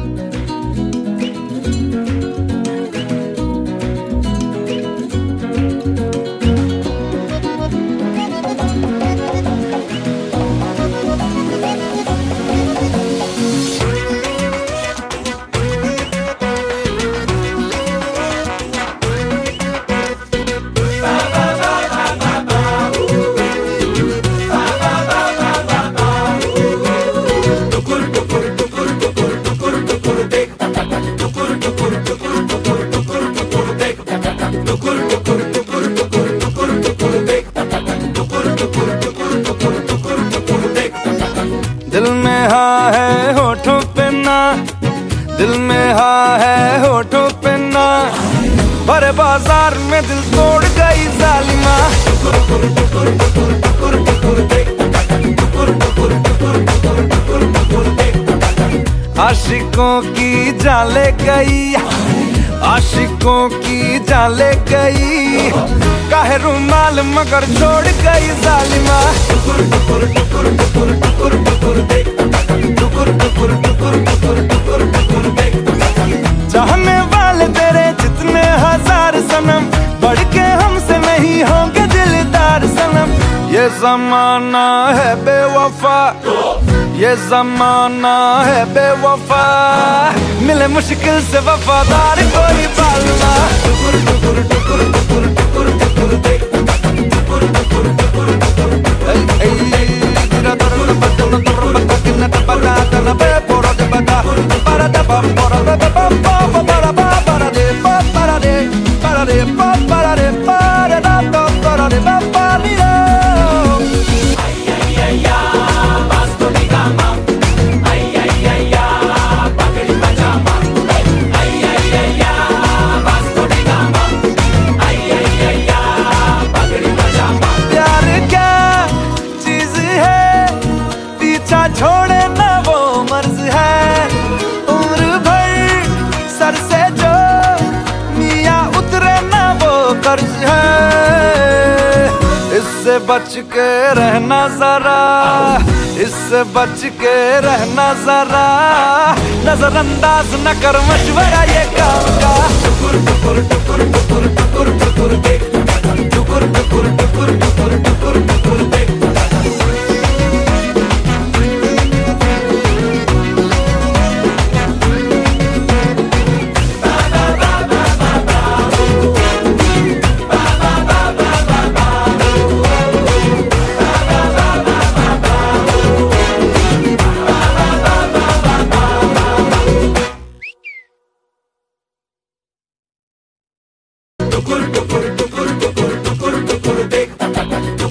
दिल में हाँ है होठों पे ना, दिल में हाँ है होठों पे ना, भरे बाजार में दिल तोड़ गई जालिमा। आशिकों की जाले गई, आशिकों की जाले गई, काहे रुमाल मगर छोड़ गई जालिमा। चाहने वाले तेरे जितने हजार सनम, बढ़ के हमसे नहीं होंगे दिलदार सनम। ये जमाना है बेवफा, ये जमाना है बेवफा, मिले मुश्किल से वफादार कोई बालमा। छोड़े ना वो मर्ज है, उम्र भर सर से जो मियाँ उतरे ना वो कर्ज है। इससे बच के रहना जरा, इससे बच के रहना जरा, नजरअंदाज न कर मशवरा ये काम का। टुकुर टुकुर टुकुर टुकुर टुकुर टुकुर देख, टुकुर टुकुर टुकुर टुकुर टुकुर टुकुर देख। टुकुर टुकुर टुकुर